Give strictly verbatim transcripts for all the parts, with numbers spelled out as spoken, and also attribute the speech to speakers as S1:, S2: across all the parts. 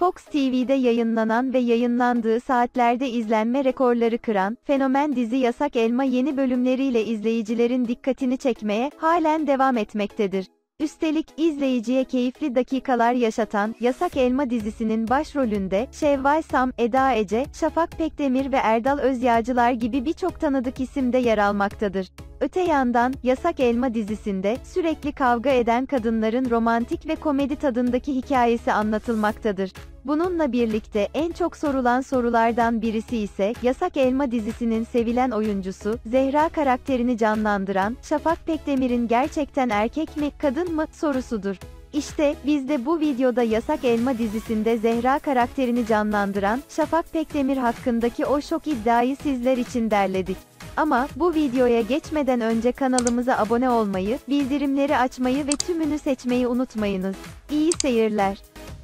S1: Fox T V'de yayınlanan ve yayınlandığı saatlerde izlenme rekorları kıran, fenomen dizi Yasak Elma yeni bölümleriyle izleyicilerin dikkatini çekmeye, halen devam etmektedir. Üstelik, izleyiciye keyifli dakikalar yaşatan, Yasak Elma dizisinin başrolünde, Şevval Sam, Eda Ece, Şafak Pekdemir ve Erdal Özyağcılar gibi birçok tanıdık isim de yer almaktadır. Öte yandan, Yasak Elma dizisinde, sürekli kavga eden kadınların romantik ve komedi tadındaki hikayesi anlatılmaktadır. Bununla birlikte, en çok sorulan sorulardan birisi ise, Yasak Elma dizisinin sevilen oyuncusu, Zehra karakterini canlandıran, Şafak Pekdemir'in gerçekten erkek mi, kadın mı, sorusudur. İşte, biz de bu videoda Yasak Elma dizisinde Zehra karakterini canlandıran, Şafak Pekdemir hakkındaki o şok iddiayı sizler için derledik. Ama, bu videoya geçmeden önce kanalımıza abone olmayı, bildirimleri açmayı ve tümünü seçmeyi unutmayınız. İyi seyirler.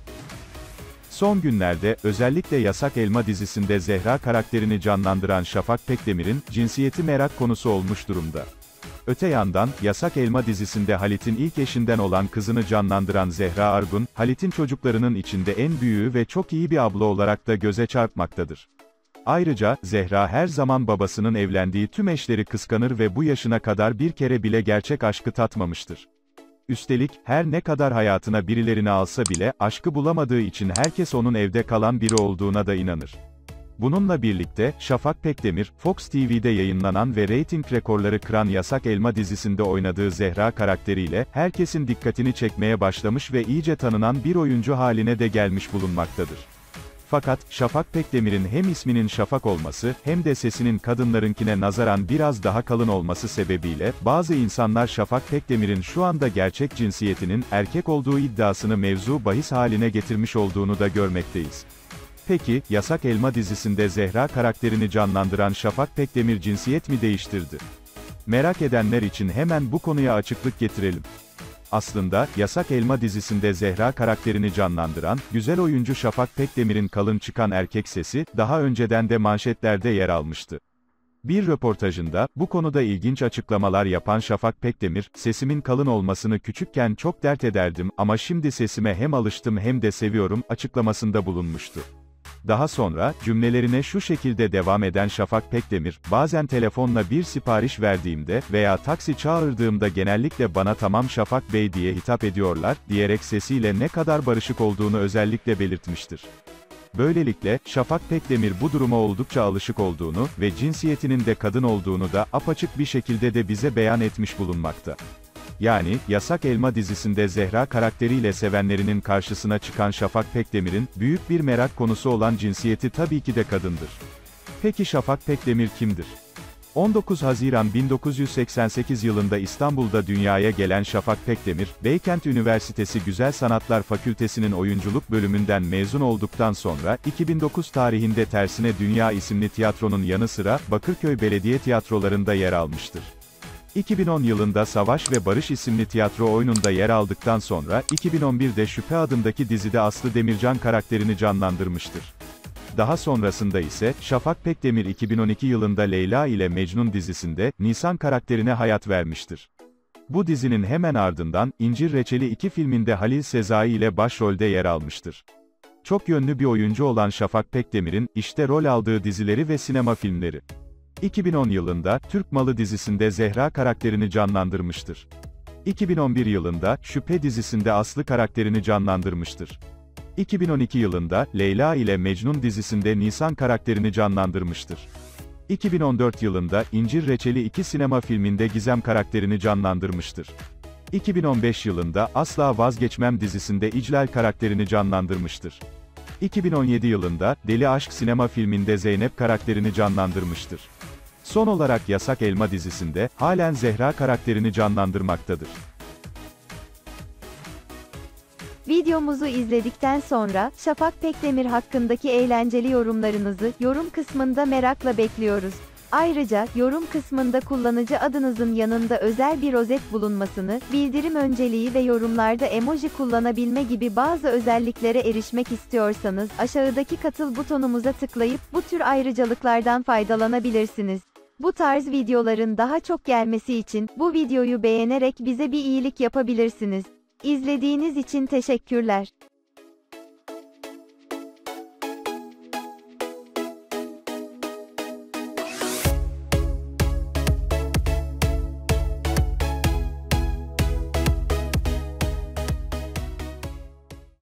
S2: Son günlerde, özellikle Yasak Elma dizisinde Zehra karakterini canlandıran Şafak Pekdemir'in, cinsiyeti merak konusu olmuş durumda. Öte yandan, Yasak Elma dizisinde Halit'in ilk eşinden olan kızını canlandıran Zehra Argun, Halit'in çocuklarının içinde en büyüğü ve çok iyi bir abla olarak da göze çarpmaktadır. Ayrıca, Zehra her zaman babasının evlendiği tüm eşleri kıskanır ve bu yaşına kadar bir kere bile gerçek aşkı tatmamıştır. Üstelik, her ne kadar hayatına birilerini alsa bile, aşkı bulamadığı için herkes onun evde kalan biri olduğuna da inanır. Bununla birlikte, Şafak Pekdemir, Fox T V'de yayınlanan ve reyting rekorları kıran Yasak Elma dizisinde oynadığı Zehra karakteriyle, herkesin dikkatini çekmeye başlamış ve iyice tanınan bir oyuncu haline de gelmiş bulunmaktadır. Fakat, Şafak Pekdemir'in hem isminin Şafak olması, hem de sesinin kadınlarınkine nazaran biraz daha kalın olması sebebiyle, bazı insanlar Şafak Pekdemir'in şu anda gerçek cinsiyetinin, erkek olduğu iddiasını mevzu bahis haline getirmiş olduğunu da görmekteyiz. Peki, Yasak Elma dizisinde Zehra karakterini canlandıran Şafak Pekdemir cinsiyet mi değiştirdi? Merak edenler için hemen bu konuya açıklık getirelim. Aslında, Yasak Elma dizisinde Zehra karakterini canlandıran, güzel oyuncu Şafak Pekdemir'in kalın çıkan erkek sesi, daha önceden de manşetlerde yer almıştı. Bir röportajında, bu konuda ilginç açıklamalar yapan Şafak Pekdemir, sesimin kalın olmasını küçükken çok dert ederdim ama şimdi sesime hem alıştım hem de seviyorum, açıklamasında bulunmuştu. Daha sonra, cümlelerine şu şekilde devam eden Şafak Pekdemir, bazen telefonla bir sipariş verdiğimde veya taksi çağırdığımda genellikle bana "Tamam Şafak Bey" diye hitap ediyorlar, diyerek sesiyle ne kadar barışık olduğunu özellikle belirtmiştir. Böylelikle, Şafak Pekdemir bu duruma oldukça alışık olduğunu ve cinsiyetinin de kadın olduğunu da apaçık bir şekilde de bize beyan etmiş bulunmakta. Yani, Yasak Elma dizisinde Zehra karakteriyle sevenlerinin karşısına çıkan Şafak Pekdemir'in, büyük bir merak konusu olan cinsiyeti tabii ki de kadındır. Peki Şafak Pekdemir kimdir? on dokuz Haziran bin dokuz yüz seksen sekiz yılında İstanbul'da dünyaya gelen Şafak Pekdemir, Beykent Üniversitesi Güzel Sanatlar Fakültesi'nin oyunculuk bölümünden mezun olduktan sonra, iki bin dokuz tarihinde Tersine Dünya isimli tiyatronun yanı sıra, Bakırköy Belediye Tiyatrolarında yer almıştır. iki bin on yılında Savaş ve Barış isimli tiyatro oyununda yer aldıktan sonra, iki bin on birde Şüphe adındaki dizide Aslı Demircan karakterini canlandırmıştır. Daha sonrasında ise, Şafak Pekdemir iki bin on iki yılında Leyla ile Mecnun dizisinde, Nisan karakterine hayat vermiştir. Bu dizinin hemen ardından, İncir Reçeli iki filminde Halil Sezai ile başrolde yer almıştır. Çok yönlü bir oyuncu olan Şafak Pekdemir'in, işte rol aldığı dizileri ve sinema filmleri. iki bin on yılında, Türk Malı dizisinde Zehra karakterini canlandırmıştır. iki bin on bir yılında, Şüphe dizisinde Aslı karakterini canlandırmıştır. iki bin on iki yılında, Leyla ile Mecnun dizisinde Nisan karakterini canlandırmıştır. iki bin on dört yılında, İncir Reçeli iki sinema filminde Gizem karakterini canlandırmıştır. iki bin on beş yılında, Asla Vazgeçmem dizisinde İclal karakterini canlandırmıştır. iki bin on yedi yılında, Deli Aşk sinema filminde Zeynep karakterini canlandırmıştır. Son olarak Yasak Elma dizisinde, halen Zehra karakterini canlandırmaktadır.
S1: Videomuzu izledikten sonra, Şafak Pekdemir hakkındaki eğlenceli yorumlarınızı, yorum kısmında merakla bekliyoruz. Ayrıca, yorum kısmında kullanıcı adınızın yanında özel bir rozet bulunmasını, bildirim önceliği ve yorumlarda emoji kullanabilme gibi bazı özelliklere erişmek istiyorsanız, aşağıdaki katıl butonumuza tıklayıp, bu tür ayrıcalıklardan faydalanabilirsiniz. Bu tarz videoların daha çok gelmesi için, bu videoyu beğenerek bize bir iyilik yapabilirsiniz. İzlediğiniz için teşekkürler.